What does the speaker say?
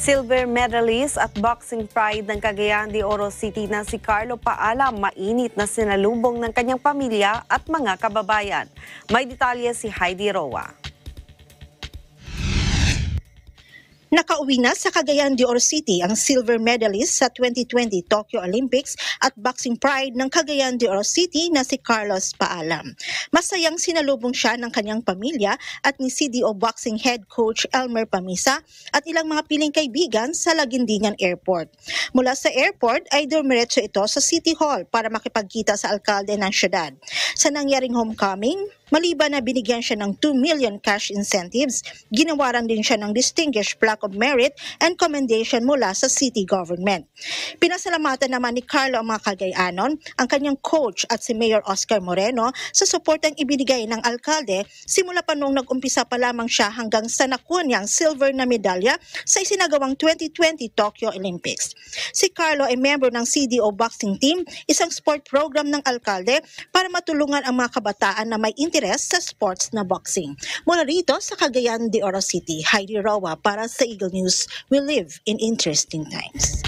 Silver medalist at boxing pride ng Cagayan de Oro City na si Carlo Paalam mainit na sinalubong ng kanyang pamilya at mga kababayan. May detalye si Heidi Roa. Nakauwi na sa Cagayan de Oro City ang silver medalist sa 2020 Tokyo Olympics at boxing pride ng Cagayan de Oro City na si Carlo Paalam. Masayang sinalubong siya ng kanyang pamilya at ni CDO Boxing Head Coach Elmer Pamisa at ilang mga piling kaibigan sa Laguindingan Airport. Mula sa airport ay dumiretso ito sa City Hall para makipagkita sa alkalde ng syudad. Sa nangyaring homecoming, maliban na binigyan siya ng 2 million cash incentives, ginawaran din siya ng Distinguished Plaque of Merit and Commendation mula sa city government. Pinasalamatan naman ni Carlo ang mga Cagayanon, ang kanyang coach at si Mayor Oscar Moreno sa suportang ibinigay ng alkalde simula pa noong nag-umpisa pa lamang siya hanggang sa nakuha niyang silver na medalya sa isinagawang 2020 Tokyo Olympics. Si Carlo ay member ng CDO Boxing Team, isang sport program ng alkalde para matulungan ang mga kabataan na may interes sa sports na boxing. Mula rito sa Cagayan de Oro City, Heidi Roa para sa Eagle News. We live in interesting times.